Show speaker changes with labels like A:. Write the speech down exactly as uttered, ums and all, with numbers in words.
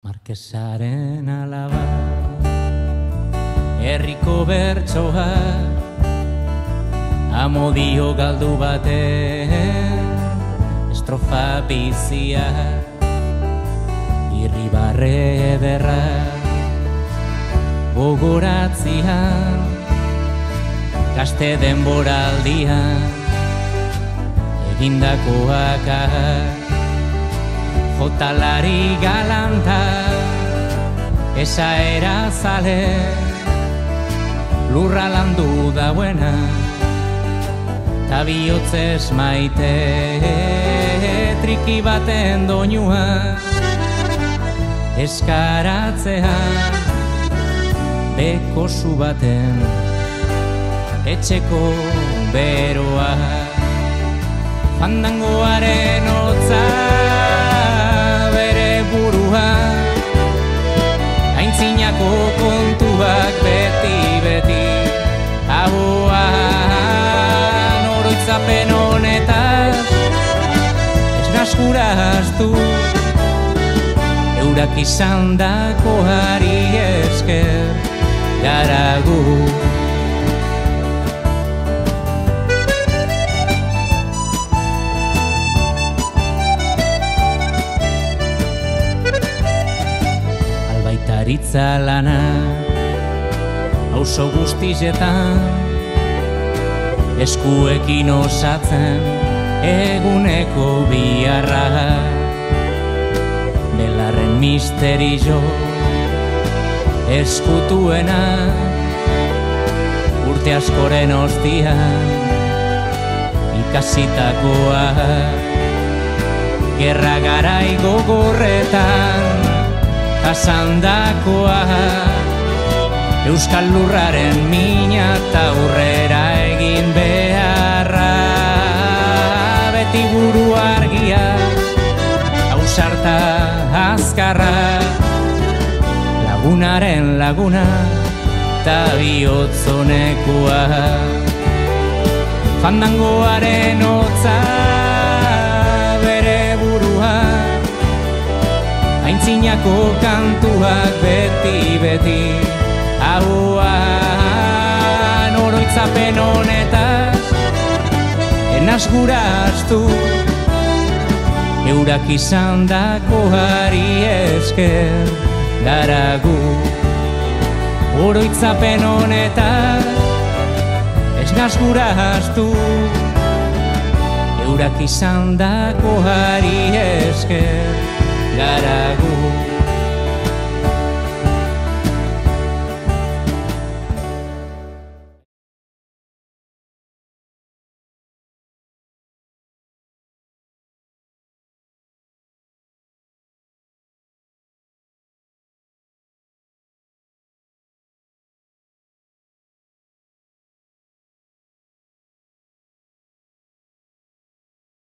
A: Markesaren alaba, herriko bertsoa, amodio galdu baten, estrofa bizia, irribarre ederra, gogoratzian, gazte denboraldian, egindakoak jotalari galanta, esaera zale, lurra landu dauena, ta bihotzez maite, triki baten doinua, eskaratzean, bekosu baten, etxeko beroa, fandangoaren hotza, bere burua, aintzinako kontuak beti-beti, ahoan oroitzapen honetaz, ez naskuraztu, eurak izan dakoari esker garagu. Albaitaritza lana, auzo guztietan, eskuekin osatzen eguneko biharra, belarren misterio eskutuena, urte askoren ostian ikasitakoa, gerra garai gogorretan jasandakoa, euskal lurraren mina eta aurrera egin beharra, beti buru argia, ausarta azkarra, lagunaren laguna eta bihotzonekoa, fandangoaren hotza bere burua, aintzinako kantuak beti-beti, ahoan oroitzapen honetaz, enaz guraztu, eurak izan dakoari esker garagu. Oroitzapen honetaz, ez naz guraztu, eurak izan dakoari esker garagu.